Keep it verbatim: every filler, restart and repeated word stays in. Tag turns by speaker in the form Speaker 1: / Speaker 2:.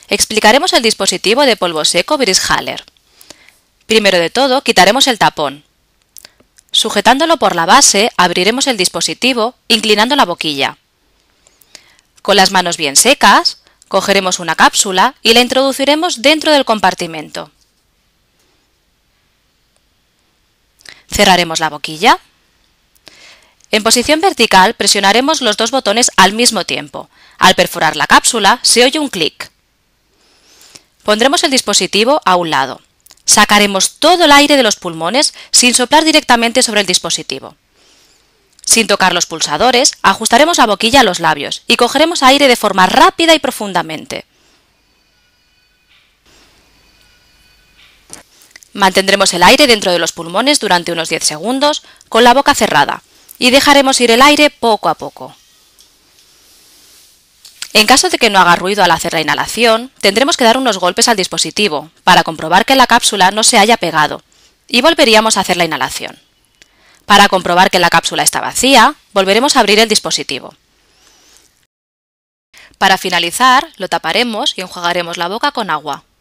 Speaker 1: explicaremos el dispositivo de polvo seco Bridge-Haller. Primero de todo, quitaremos el tapón. Sujetándolo por la base, abriremos el dispositivo, inclinando la boquilla. Con las manos bien secas, cogeremos una cápsula y la introduciremos dentro del compartimento. Cerraremos la boquilla. En posición vertical presionaremos los dos botones al mismo tiempo. Al perforar la cápsula se oye un clic. Pondremos el dispositivo a un lado. Sacaremos todo el aire de los pulmones sin soplar directamente sobre el dispositivo. Sin tocar los pulsadores, ajustaremos la boquilla a los labios y cogeremos aire de forma rápida y profundamente. Mantendremos el aire dentro de los pulmones durante unos diez segundos con la boca cerrada y dejaremos ir el aire poco a poco. En caso de que no haga ruido al hacer la inhalación, tendremos que dar unos golpes al dispositivo para comprobar que la cápsula no se haya pegado y volveríamos a hacer la inhalación. Para comprobar que la cápsula está vacía, volveremos a abrir el dispositivo. Para finalizar, lo taparemos y enjuagaremos la boca con agua.